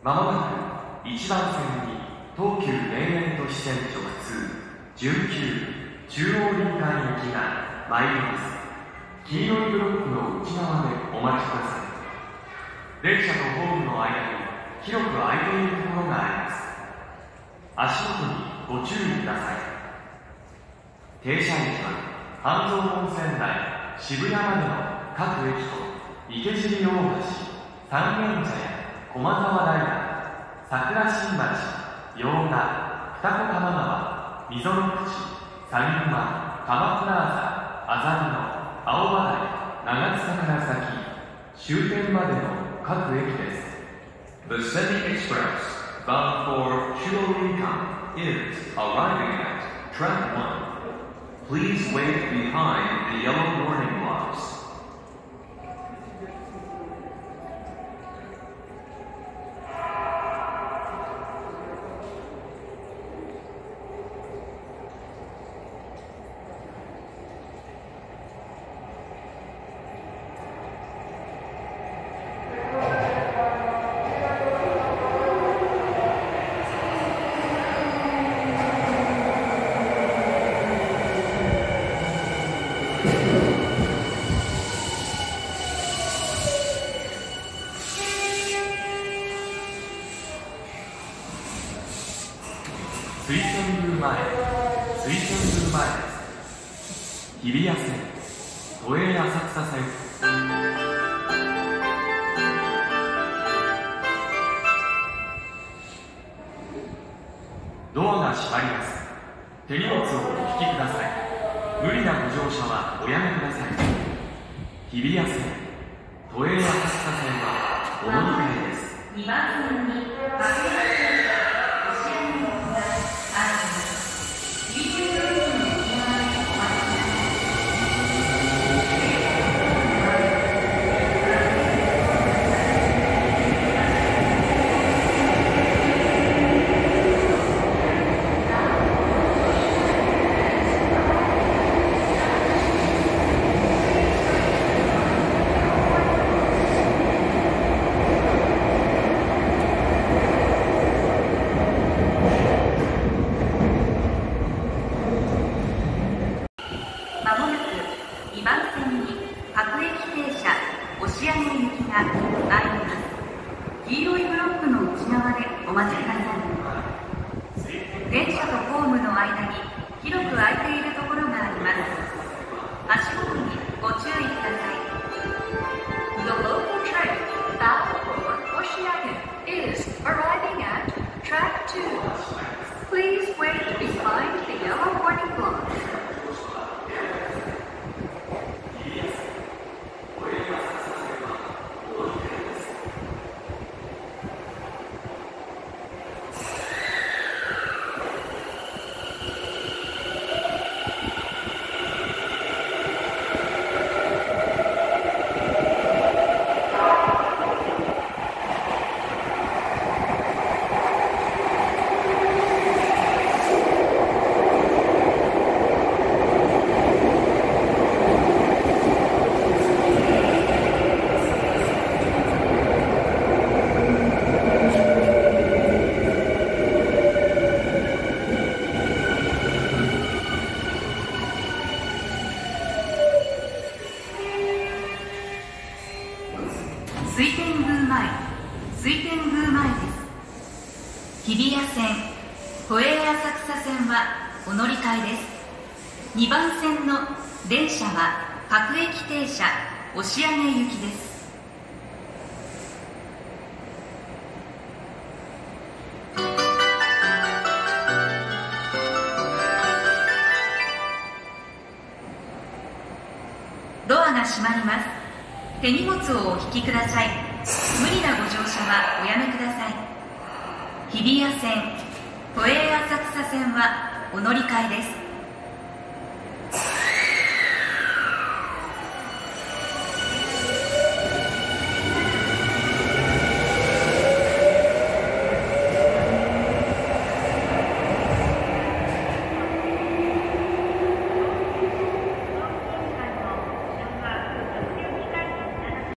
まもなく1番線に東急田園都市線直通準急中央林間行きが参ります。黄色いブロックの内側でお待ちください。電車とホームの間に広く空いているところがあります。足元にご注意ください。停車駅は半蔵門線内渋谷までの各駅と池尻大橋、三軒茶屋、駒沢平、桜新町、用賀、二子玉川、溝の口、鷺沼、鎌プラザ、麻布の青葉台、長津田から先、終点までの各駅です。The Semi Express bound for Chuo-Rinkan is arriving at track 1. Please wait behind the yellow warning blocks. 水天宮前です。日比谷線、都営浅草線。ドアが閉まります。手荷物をお引きください。無理なご乗車はおやめください。日比谷線、都営浅草線はお乗り換えです。2番線に各駅停車押上行きが参ります。黄色いブロックの内側でお待ちください。電車とホームの間に広く空いているところがあります。足元にご注意ください。The local train bound for Oshiage is arriving at track 2. Please wait behind the yellow warning blocks.水天宮前です。日比谷線、都営浅草線はお乗り換えです。2番線の電車は各駅停車押上行きです。ドアが閉まります。手荷物をお引きください。無理なご乗車はおやめください。日比谷線、都営浅草線はお乗り換えです。